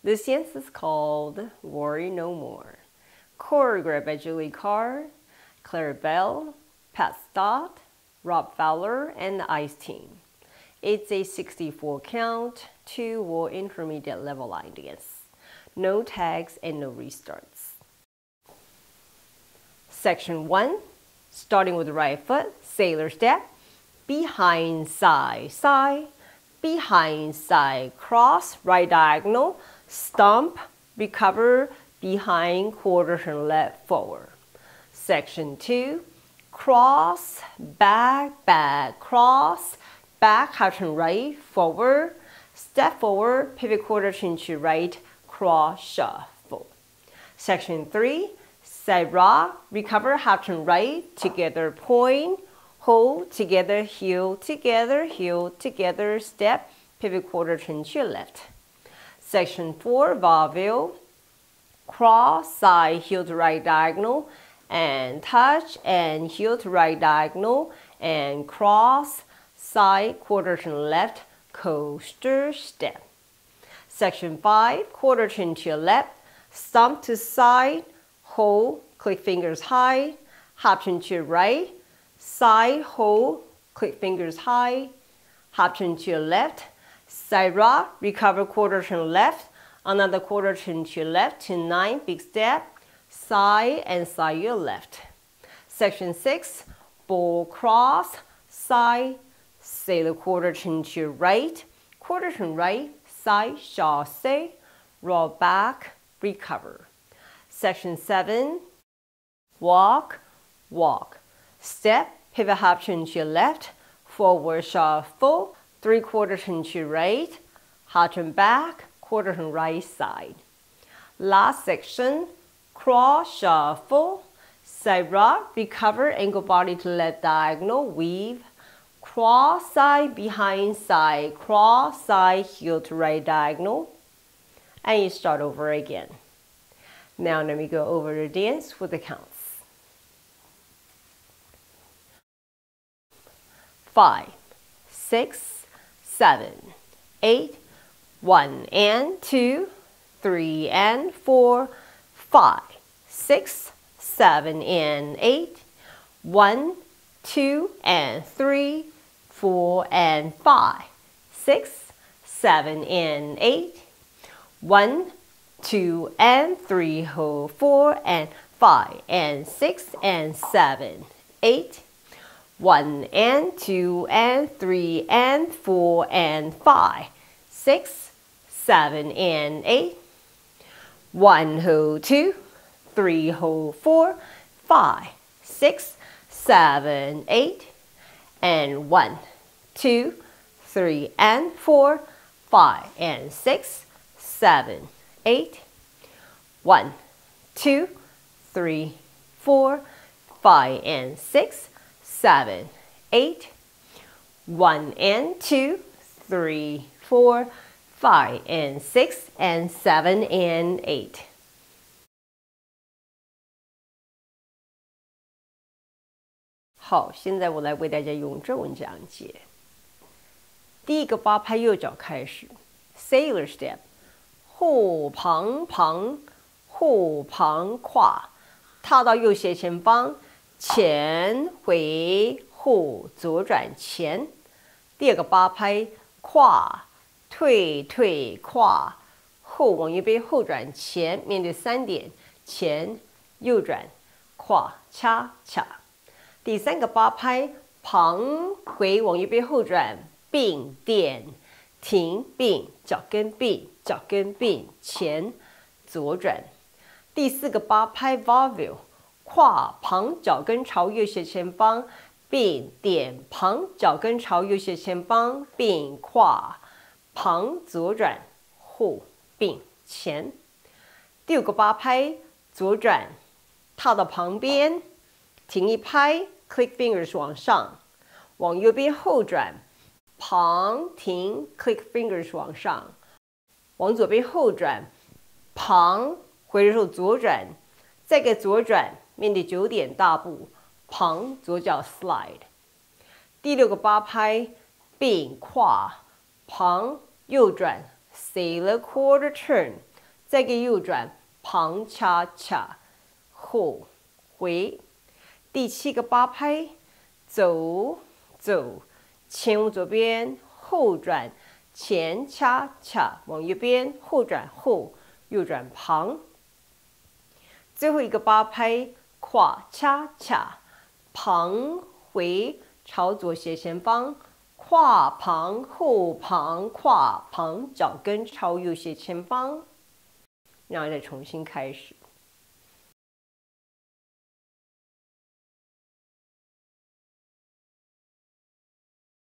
This dance is called Worry No More. Choreographed by Julie Carr, Claire Bell, Pat Stott, Rob Fowler, and I.C.E. It's a 64 count, 2 or intermediate level line dance. No tags and no restarts. Section 1, starting with the right foot, sailor step, behind, side, side, behind, side, cross, right diagonal, stomp, recover, behind, quarter turn left, forward. Section 2, cross, back, back, cross, back, half turn right, forward, step forward, pivot quarter turn to right, cross, shuffle. Section 3, side rock, recover, half turn right, together, point, hold, together, heel, together, step, pivot quarter turn to left. Section 4, vaudeville, cross, side, heel to right diagonal, and touch, and heel to right diagonal, and cross, side, quarter turn left, coaster, step. Section 5, quarter turn to left, stomp to side, hold, click fingers high, hop turn to right, side, hold, click fingers high, hop turn to left, side rock, recover quarter turn left, another quarter turn to left to 9, big step, side and side your left. Section 6, bull cross, side, sailor quarter turn to right, quarter turn right, side, chassé, roll back, recover. Section 7, walk, walk, step, pivot half turn to left, forward shuffle, 3/4 turn to right, half turn back, quarter turn right side. Last section, cross shuffle, side rock, recover, ankle body to left diagonal, weave, cross side, behind side, cross side, heel to right diagonal, and you start over again. Now let me go over the dance with the counts. 5, 6, 7, 8, 1 and 2, 3 and 4, 5, 6, 7 and 8, 1, 2 and 3, 4 and 5, 6, 7 and 8, 1, 2 and 3, hold 4 and 5 and 6 and 7, 8, 1 and 2 and 3 and 4 and 5, 6, 7 and 8, 1 hold 2, 3 hold 4, 5, 6, 7, 8, and 1, 2, 3 and 4, 5 and 6, 7, 8, 1, 2, 3, 4, 5 and 6, 7, 8, 1 and 2, 3, 4, 5 and 6 and 7 and 8. 好，现在我来为大家用中文讲解。第一个8拍右脚开始 ，Sailor Step， 后旁旁，后旁跨，踏到右斜前方，前回后左转前。第二个8拍跨，退退跨，后往右边后转前，面对3点，前右转跨恰恰。第三个8拍旁回往右边后转，并点停并脚跟并脚跟并前左转。第四个8拍 vaudeville 跨旁脚跟朝右斜前方，并点旁脚跟朝右斜前方，并跨旁左转后并前。第五个8拍左转，踏到旁边，停一拍 ，click fingers 往上，往右边后转，旁停 ，click fingers 往上，往左边后转，旁回手左转，再个左转，面对9点大步，旁左脚 slide。第六个8拍并跨，旁右转 ，sailor quarter turn， 再给右转，旁恰恰，后回。第7个8拍，走走，前往左边，后转，前恰恰，往右边，后转后，右转旁。最后一个8拍，跨恰恰，旁回，朝左斜前方，跨旁后旁跨旁，脚跟朝右斜前方。然后再重新开始。